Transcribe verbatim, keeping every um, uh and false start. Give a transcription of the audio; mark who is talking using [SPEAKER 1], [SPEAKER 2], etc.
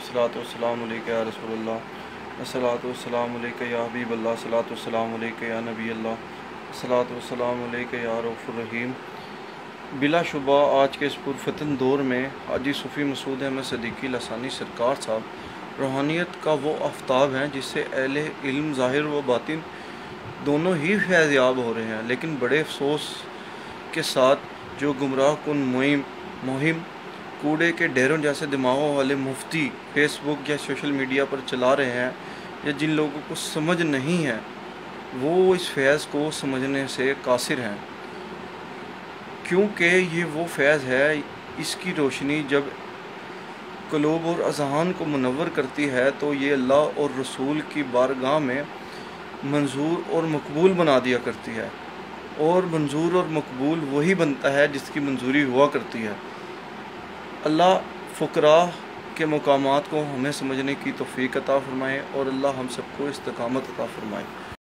[SPEAKER 1] अस्सलातु वस्सलामु अलैका या रसूल अल्लाह, अस्सलातु वस्सलामु अलैका या हबीब अल्लाह, अस्सलातु वस्सलामु अलैका या नबी अल्लाह, अस्सलातु वस्सलामु अलैका या रऊफ़ुर रहीम। बिलाशुबा आज के इस पुरफतन दौर में हाजी सूफ़ी मसूद अहमद सिद्दीकी लसानी सरकार साहब रूहानियत का वो आफ्ताब हैं जिससे अहले इल्म ज़ाहिर व बातिन दोनों ही फैज़याब हो रहे हैं। लेकिन बड़े अफसोस के साथ जो गुमराह कुन मुहिम मुहिम कूड़े के ढेरों जैसे दिमागों वाले मुफ्ती फेसबुक या सोशल मीडिया पर चला रहे हैं, या जिन लोगों को समझ नहीं है वो इस फैज़ को समझने से कासिर हैं, क्योंकि ये वो फैज़ है इसकी रोशनी जब क़ुलूब और अज़हान को मुनव्वर करती है तो ये अल्लाह और रसूल की बारगाह में मंजूर और मकबूल बना दिया करती है। और मंजूर और मकबूल वही बनता है जिसकी मंजूरी हुआ करती है। अल्लाह फ़ुक़रा के मकामात को हमें समझने की तौफ़ीक़ अता फ़रमाए और अल्लाह हम सबको इस्तिक़ामत अता फ़रमाए।